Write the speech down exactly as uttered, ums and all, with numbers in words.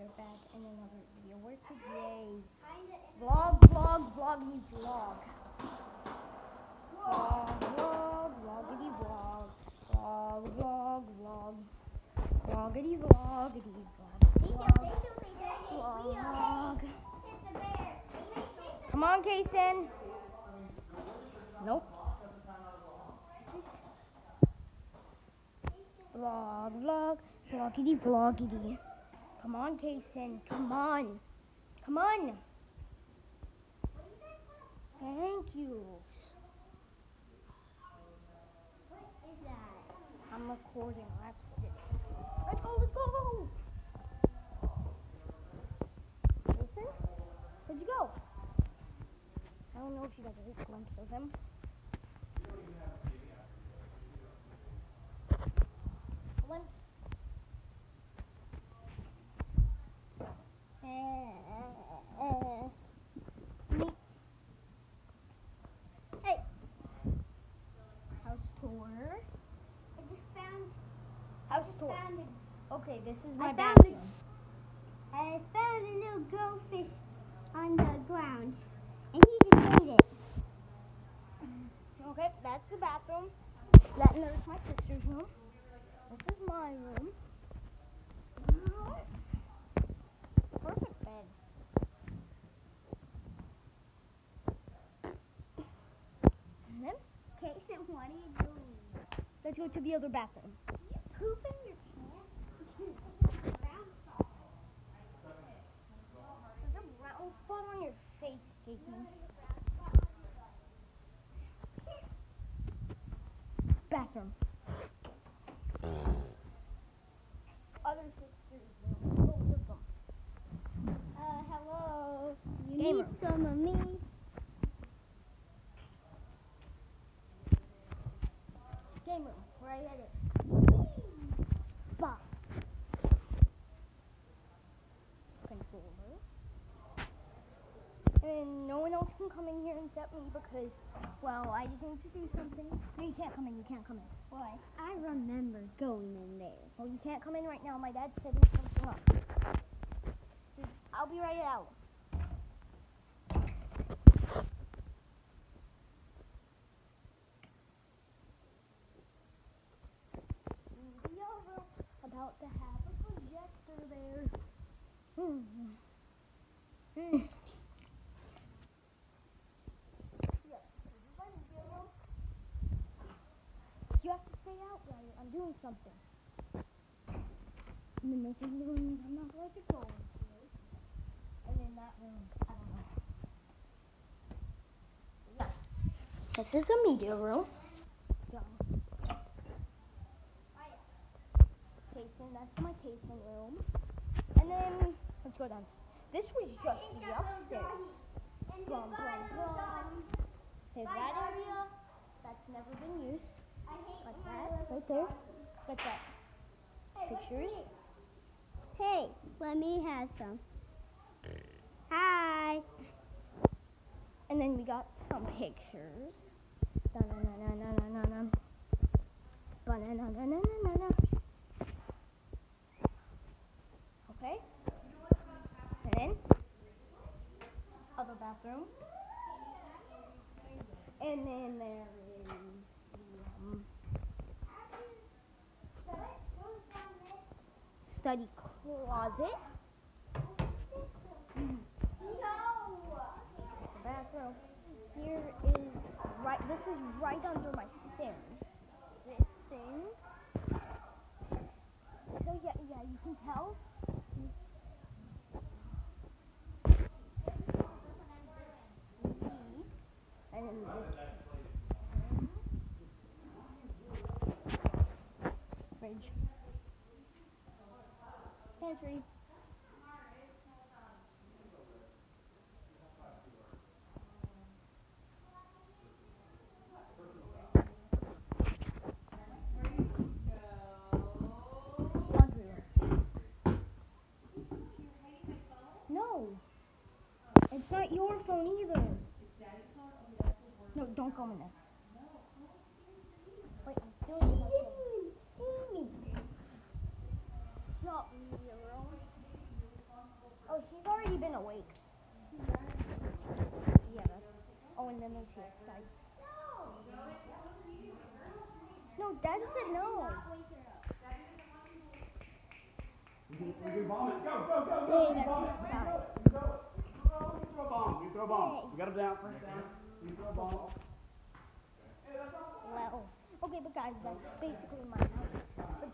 right back in another video where today, vlog, vlog, vloggy vlog. Vlog, vlog, vloggity vlog. Vlog, vlog, vlog. Vloggity vloggity vlog. Vlog, vlog. Come on, Kaysen. Nope. Vlog, vlog, vloggity vloggity. Come on, Kaysen. Come on. Come on. Thank you. What is that? I'm recording. That's what it is. Let's go, let's go. Kaysen? Where'd you go? I don't know if you got a glimpse of him. Glimpse. Me. Hey. House tour. I just found. House I tour. found a, Okay, this is my I found bathroom. I found a little goldfish on the ground, and he just ate it. Okay, that's the bathroom. That and there's my sister's room. This is my room. Perfect bed. And then Kaysen, what are you doing? let's go to the other bathroom. You pooping your pants? Brown salt. There's a brown spot on your face, Katie. Bathroom. Other sisters' room. Both of them. Uh, hello. You Gamer. need some of me? Game room. Right at it. Bah. Controller. And no one else can come in here except me because, well, I just need to do something. No, you can't come in. You can't come in. Why? I remember going in there. Well, you can't come in right now. My dad's setting something up. Just- I'll be right out. Video room. About to have a projector there. Hmm. Hmm. Yeah, this is my video room. You have to stay out, right? I'm doing something. And then this is the room I'm not allowed to go into. And in that room, I don't know. Yeah. This is a media room. Yeah. Kaysen, that's my Kaysen room. And then, let's go down. This was just the upstairs. Blum, blum, blum. Okay, that area, that's never been used. Like that, right there. Like that. Pictures. Hey, let me have some. Hi. And then we got some pictures. Da-na-na-na-na-na-na. Ba-na-na-na-na-na-na. Okay. And then other bathroom. And then there is the um, study closet. The bathroom. Here is right. This is right under my stairs. This thing. So yeah, yeah, you can tell. And then this fridge. Pantry. Laundry room. No. It's not your phone either. No, don't go in there. Wait, I'm still in my phone. See me. Stop, media room. awake. Yeah, that's. Oh, and then there's the outside. No, Dad said no. We can, we can bomb it. Go, go, go, go. Hey, We that's bomb the it. We outside. throw it. Throw it. We throw a bomb. We throw a bomb. Hey. We got him down. First down. We throw a bomb. Well, okay, but guys, that's basically my house. But